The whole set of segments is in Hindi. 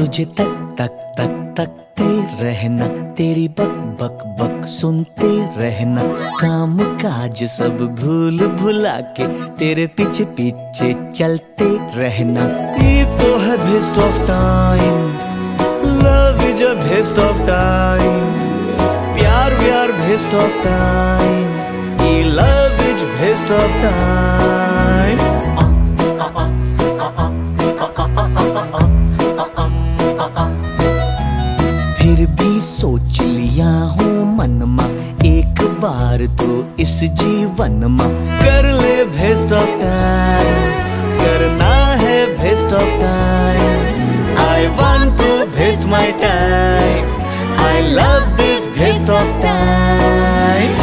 तुझे तक तक तक तकते रहना, तेरी बक बक बक सुनते रहना, काम काज सब भूल भुला के तेरे पीछे पीछे चलते रहना। ये तो है best of time, love is a best of time, प्यार व्यार बेस्ट ऑफ टाइम, ये love is best of time. फिर भी सोच लिया हूँ मनमा, एक बार तो इस जीवन में कर ले बेस्ट ऑफ टाइम, करना है best of time. I want to best my time, I love this best of time.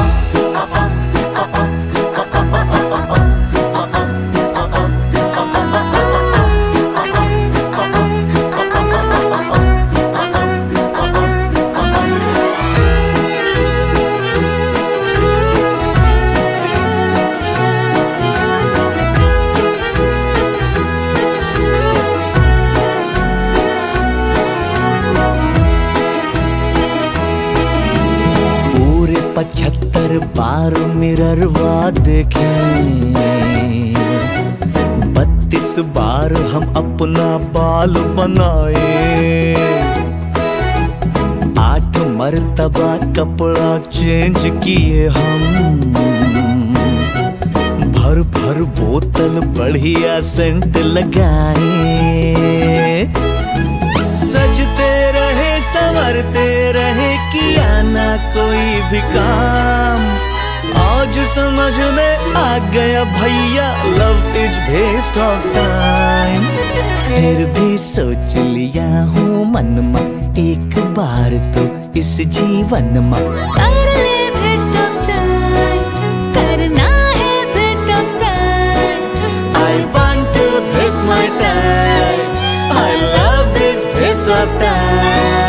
पूरे 75 बार मिररवा देखे, 32 बार हम अपना बाल बनाए, 8 मर्तबा कपड़ा चेंज किए हम, भर भर बोतल बढ़िया सेंट लगाए, सजते रहे संवरते रहे, किया ना कोई भी काम। आज समझ में आ गया भैया, love is best of time. फिर भी सोच लिया हूँ मन में, एक बार तो इस जीवन में कर ले बेस्ट ऑफ टाइम, करना है best of time. I want to best my time, I love this best of time.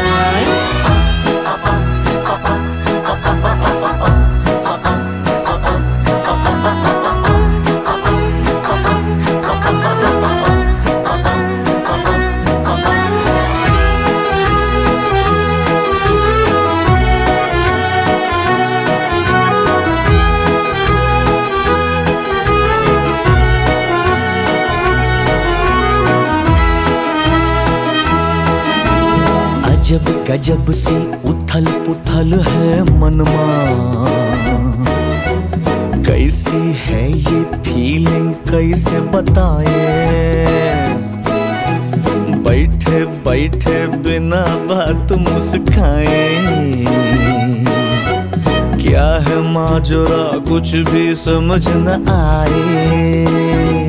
अजब गजब से उथल पुथल है मनमा, कैसी है ये फीलिंग कैसे बताए, बैठे बैठे बिना बात मुस्काए, क्या है माजरा कुछ भी समझ न आए।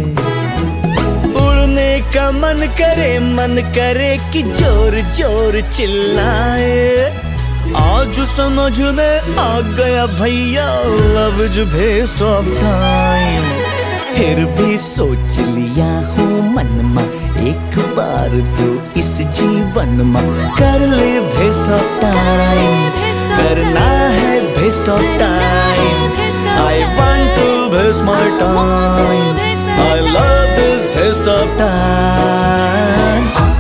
का मन करे कि जोर जोर चिल्लाए, आज समझ में आ गया भैया, love is best of time. फिर भी सोच लिया हूँ मन में, एक बार तो इस जीवन में कर ले बेस्ट ऑफ टाइम, करना है best of time. I want to best my time, I love this best of time।